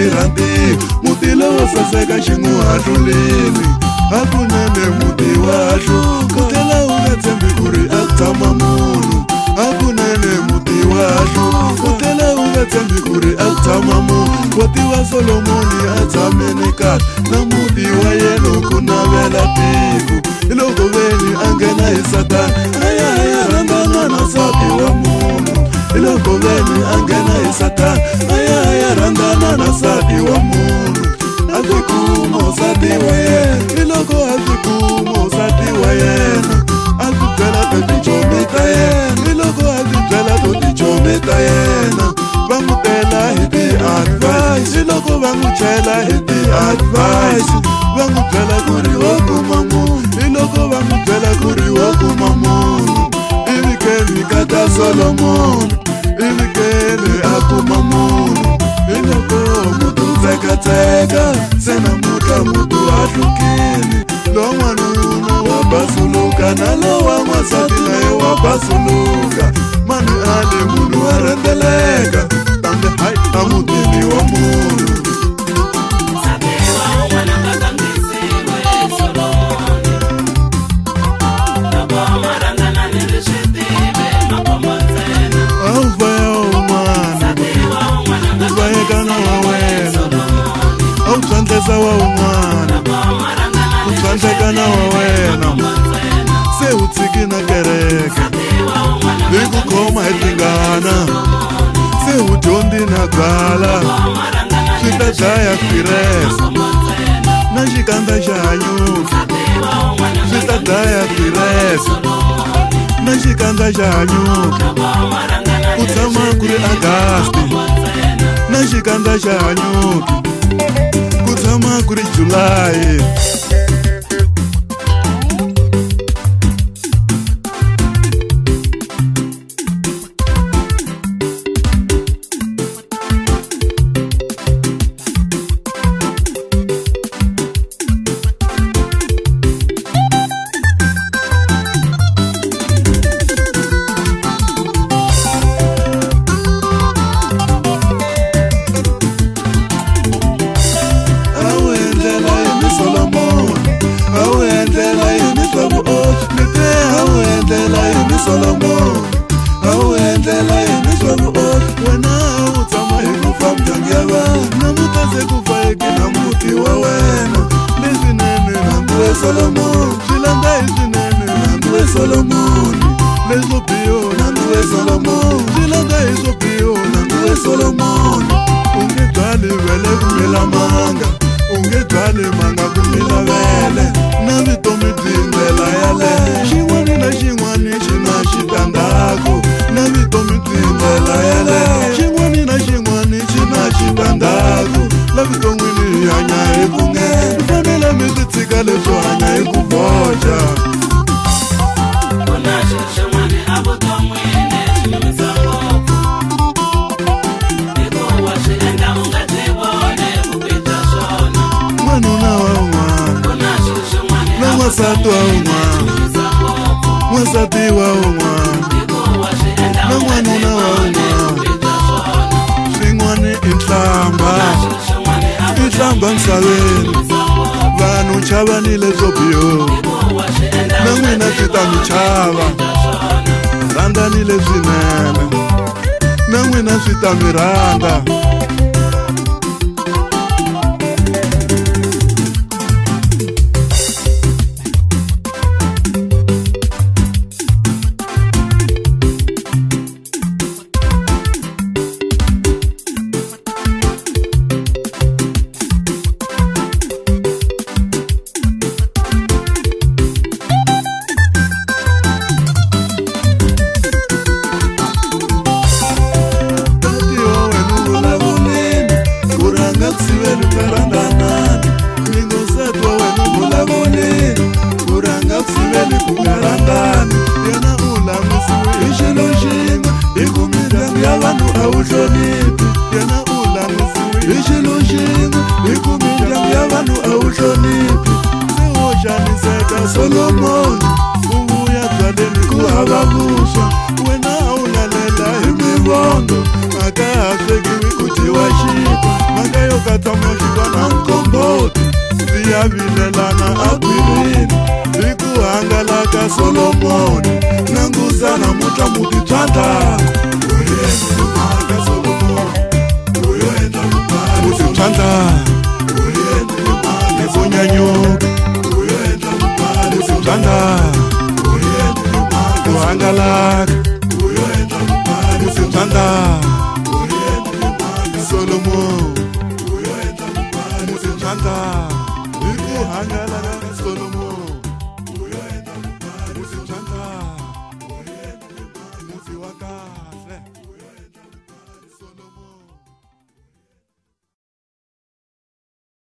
tiranti muti lowo saseka xin'uhahlulini hakunene muti wahlu kutela u nga tshembi ku ri a ku tshama munhu hakunene muti wahlu kutela u nga tshembi ku ri a ku tshama munhu muti wa Solomoni a tshameni kahle na muti wa yena ku navela tiko hi loko veni a nghena hi Satani aya rhandzana na nsati wa munhu hi loko veni a nghena hi Satani aya rhandzana na nsati wa munhu a byi kuma nsati wa yena hi loko a byi kuma nsati wa yena a byi byela to tichomi ta yena hi loko a byi byela to tichomi ta yena va n'wi tela hi ti-advice hi loko va n'wi chela hi ti-advice va n'wi byela ku ri wo kuma munhu hi loko va n'wi byela ku ri wo kuma munhu ivi keni ka ta Solomoni ivi keni a kuma munhu hi loko mutu tsekateka se namuntlha mutu a hlukile lo n'wanuna wa basuluka na lo wa n'wansati na ye wa basuluka mani ale munhu wa rhendzeleka kambe hayi a mutini wa munhu wa un'wana ku tsandzekana wa wena se u tshiki na kereke hi ku khoma hi tingana se u dyondzi na byala swi ta dlaya tirese na xikandza xa hanyuka swi ta dlaya tirese na xikandza xa hanyuka ku tshama ku ri Agasti na xikandza xa hanyuka tshama ku ri July Solomon awendlela yini swabu wena utshama hi ku famba ngiyava namuta se ku fayeke na muti wa wena leswinene nambu we Solomon swilanda hi swinene nambu we Solomon leswo biho nambu we Solomon swilanda hi swo biho nambu we Solomon u nge byali vele ku mila manga u nge byali manga ku mila vele na vitomi byi ndlela yaleyo xin'wana na xin'wana xi na xitandzhaku na vitomi byi ndlela yaleyo xin'wana na xin'wana xi na xitandzhaku la vuton'wini hi hanya hi ku nghena mi fanele mi swi tshika leswo hanya hi ku voja n'wansati wa un'wana n'wansati wa un'wana na n'wanuna wa un'wana swin'wana i nhlamba misaveni vanhu chavanile swo biho na n'wina swi ta mi chava rhandzanile swinene na n'wina swi ta mi rhandza Solomon uvuya byaleni ku hava vuswa wena awulalela hi mivondo maka ha swekiwi ku dyiwa xinkwa maka yo ka ya vilelana agwirini ikuhangalaka Solomoni nanguzana muta mutitanda mutitanda nekunyanyuka mutitanda kuhangalaka mutitanda Solomoni mutitanda ikuhangalaka Solomoni mutitanda muti wakase